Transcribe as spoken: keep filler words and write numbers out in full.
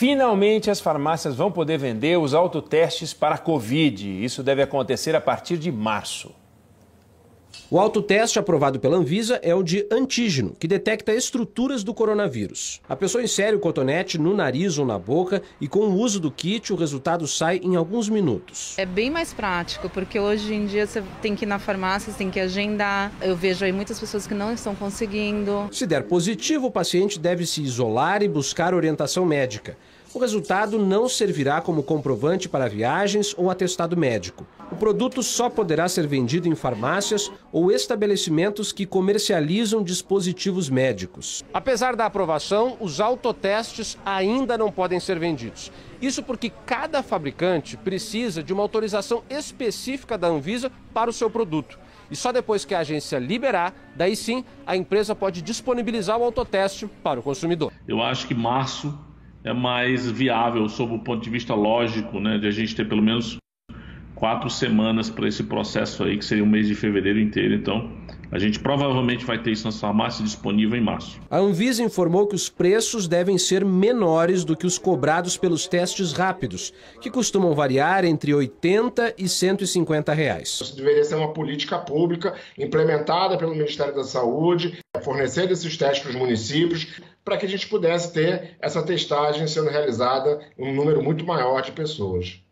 Finalmente, as farmácias vão poder vender os autotestes para a Covid. Isso deve acontecer a partir de março. O autoteste aprovado pela Anvisa é o de antígeno, que detecta estruturas do coronavírus. A pessoa insere o cotonete no nariz ou na boca e com o uso do kit o resultado sai em alguns minutos. É bem mais prático, porque hoje em dia você tem que ir na farmácia, você tem que agendar. Eu vejo aí muitas pessoas que não estão conseguindo. Se der positivo, o paciente deve se isolar e buscar orientação médica. O resultado não servirá como comprovante para viagens ou atestado médico. O produto só poderá ser vendido em farmácias ou estabelecimentos que comercializam dispositivos médicos. Apesar da aprovação, os autotestes ainda não podem ser vendidos. Isso porque cada fabricante precisa de uma autorização específica da Anvisa para o seu produto. E só depois que a agência liberar, daí sim, a empresa pode disponibilizar o autoteste para o consumidor. Eu acho que março é mais viável sob o ponto de vista lógico, né, de a gente ter pelo menos quatro semanas para esse processo aí, que seria o mês de fevereiro inteiro. Então, a gente provavelmente vai ter isso nas farmácias disponível em março. A Anvisa informou que os preços devem ser menores do que os cobrados pelos testes rápidos, que costumam variar entre oitenta e cento e cinquenta reais. Isso deveria ser uma política pública implementada pelo Ministério da Saúde, fornecer esses testes para os municípios, para que a gente pudesse ter essa testagem sendo realizada em um número muito maior de pessoas.